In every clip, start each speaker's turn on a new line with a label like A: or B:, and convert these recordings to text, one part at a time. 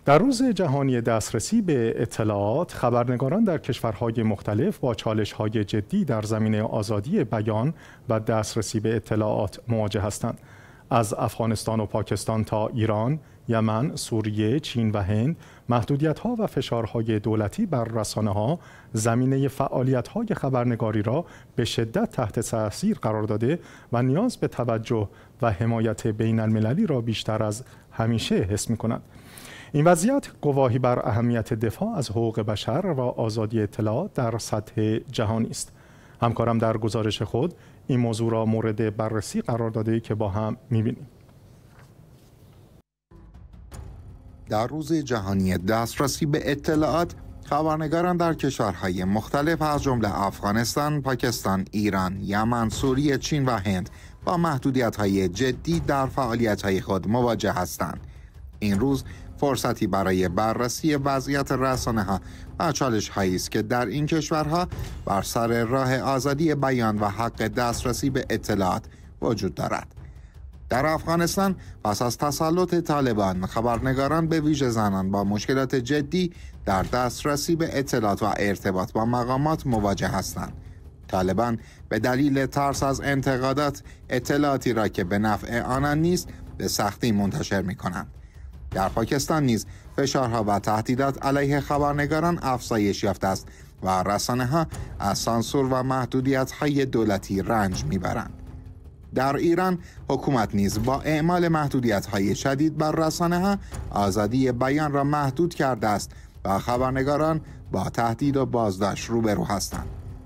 A: در روز جهانی دسترسی به اطلاعات، خبرنگاران در کشورهای مختلف با چالش‌های جدی در زمینه آزادی بیان و دسترسی به اطلاعات مواجه هستند. از افغانستان و پاکستان تا ایران، یمن، سوریه، چین و هند، محدودیت‌ها و فشارهای دولتی بر رسانه‌ها زمینه فعالیت‌های خبرنگاری را به شدت تحت تاثیر قرار داده و نیاز به توجه و حمایت بین‌المللی را بیشتر از همیشه حس می‌کند. این وضعیت گواهی بر اهمیت دفاع از حقوق بشر و آزادی اطلاعات در سطح جهانی است. همکارم در گزارش خود این موضوع را مورد بررسی قرار داده که با هم می‌بینیم.
B: در روز جهانی دسترسی به اطلاعات، خبرنگاران در کشورهای مختلف از جمله افغانستان، پاکستان، ایران، یمن، سوریه، چین و هند با محدودیت‌های جدی در فعالیت‌های خود مواجه هستند. این روز فرصتی برای بررسی وضعیت رسانه‌ها و چالش‌هایی است که در این کشورها بر سر راه آزادی بیان و حق دسترسی به اطلاعات وجود دارد. در افغانستان پس از تسلط طالبان، خبرنگاران به ویژه زنان با مشکلات جدی در دسترسی به اطلاعات و ارتباط با مقامات مواجه هستند. طالبان به دلیل ترس از انتقادات، اطلاعاتی را که به نفع آنان نیست به سختی منتشر می‌کنند. در پاکستان نیز فشارها و تهدیدات علیه خبرنگاران افزایش یافته است و رسانه‌ها از سانسور و محدودیت‌های دولتی رنج می‌برند. در ایران حکومت نیز با اعمال محدودیت‌های شدید بر رسانه‌ها آزادی بیان را محدود کرده است و خبرنگاران با تهدید و بازداشت روبرو هستند.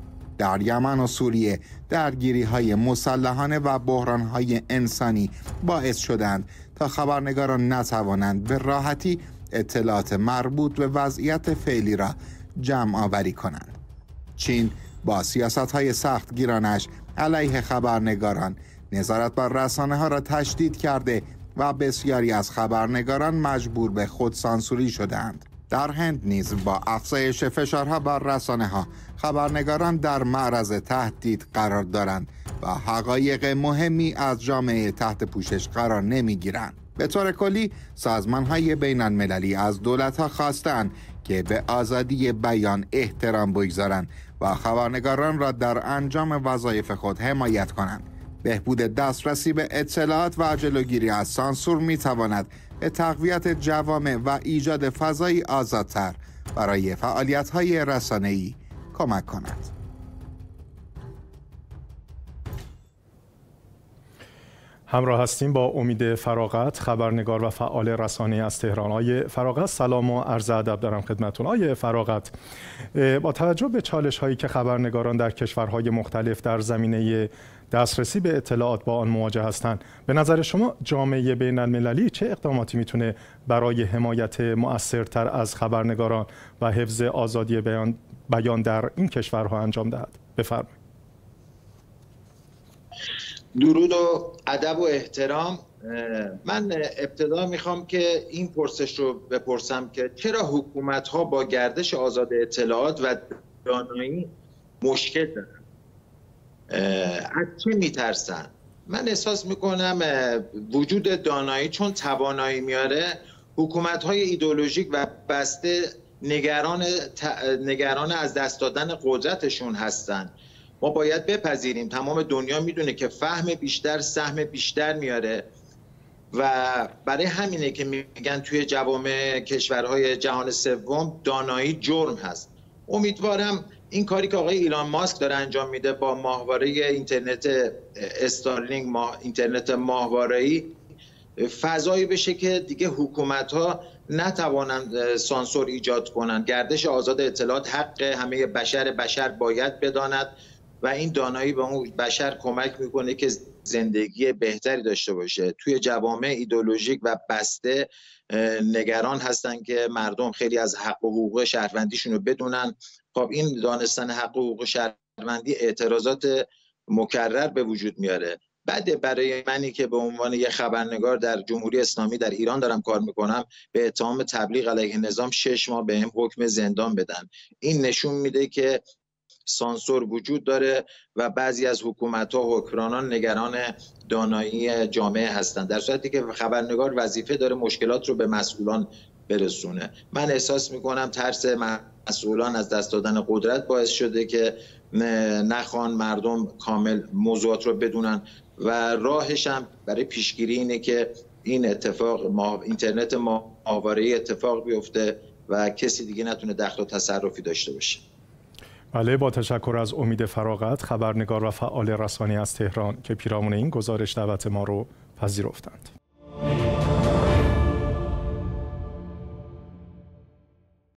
B: در یمن و سوریه درگیری‌های مسلحانه و بحران‌های انسانی باعث شدند تا خبرنگاران نتوانند به راحتی اطلاعات مربوط به وضعیت فعلی را جمع آوری کنند. چین با سیاست‌های سختگیرانش علیه خبرنگاران نظارت بر رسانه‌ها را تشدید کرده و بسیاری از خبرنگاران مجبور به خودسانسوری شدند. در هند نیز با افزایش فشارها بر رسانه‌ها خبرنگاران در معرض تهدید قرار دارند و حقایق مهمی از جامعه تحت پوشش قرار نمی‌گیرند. به طور کلی سازمان‌های بین‌المللی از دولت‌ها خواستند که به آزادی بیان احترام بگذارند و خبرنگاران را در انجام وظایف خود حمایت کنند. بهبود دسترسی به اطلاعات و جلوگیری از سانسور می‌تواند به تقویت جوامع و ایجاد فضایی آزادتر برای فعالیت‌های رسانه‌ای کمک کند.
A: همراه هستیم با امید فراغت، خبرنگار و فعال رسانه از تهران. آقای فراغت سلام و عرض ادب دارم خدمتتون. آقای فراغت، با توجه به چالش‌هایی که خبرنگاران در کشورهای مختلف در زمینه دسترسی به اطلاعات با آن مواجه هستند، به نظر شما جامعه بین‌المللی چه اقداماتی میتونه برای حمایت مؤثرتر از خبرنگاران و حفظ آزادی بیان در این کشورها انجام دهد؟ بفرمایید.
C: درود و ادب و احترام. من ابتدا میخوام که این پرسش رو بپرسم که چرا حکومت‌ها با گردش آزاد اطلاعات و دانایی مشکل دارن؟ از چه میترسن؟ من احساس میکنم وجود دانایی چون توانایی میاره، حکومت‌های ایدئولوژیک و بسته نگران از دست دادن قدرتشون هستن. ما باید بپذیریم تمام دنیا میدونه که فهم بیشتر سهم بیشتر میاره و برای همینه که میگن توی جوامع کشورهای جهان سوم دانایی جرم هست. امیدوارم این کاری که آقای ایلان ماسک داره انجام میده با ماهواره اینترنت استارلینگ، اینترنت ماهواره‌ای، فضایی بشه که دیگه حکومت‌ها نتوانند سانسور ایجاد کنند. گردش آزاد اطلاعات حق همه بشر باید بداند و این دانایی به اون بشر کمک میکنه که زندگی بهتری داشته باشه. توی جوامع ایدئولوژیک و بسته نگران هستن که مردم خیلی از حق و حقوق شهروندیشون رو بدونن. خب این دانستن حق و حقوق شهروندی اعتراضات مکرر به وجود میاره. بعد برای منی که به عنوان یه خبرنگار در جمهوری اسلامی در ایران دارم کار میکنم به اتهام تبلیغ علیه نظام 6 ماه بهم حکم زندان بدن. این نشون میده که سانسور وجود داره و بعضی از حکومت‌ها و حکمرانان نگران دانایی جامعه هستند، در صورتی که خبرنگار وظیفه داره مشکلات رو به مسئولان برسونه. من احساس میکنم ترس مسئولان از دست دادن قدرت باعث شده که نخوان مردم کامل موضوعات رو بدونن و راهش هم برای پیشگیری اینه که این اتفاق اینترنت ماهواره‌ای اتفاق بیفته و کسی دیگه نتونه دخل و تصرفی داشته باشه.
A: بله، با تشکر از امید فراغت، خبرنگار و فعال رسانه‌ای از تهران که پیرامون این گزارش دعوت ما رو پذیرفتند.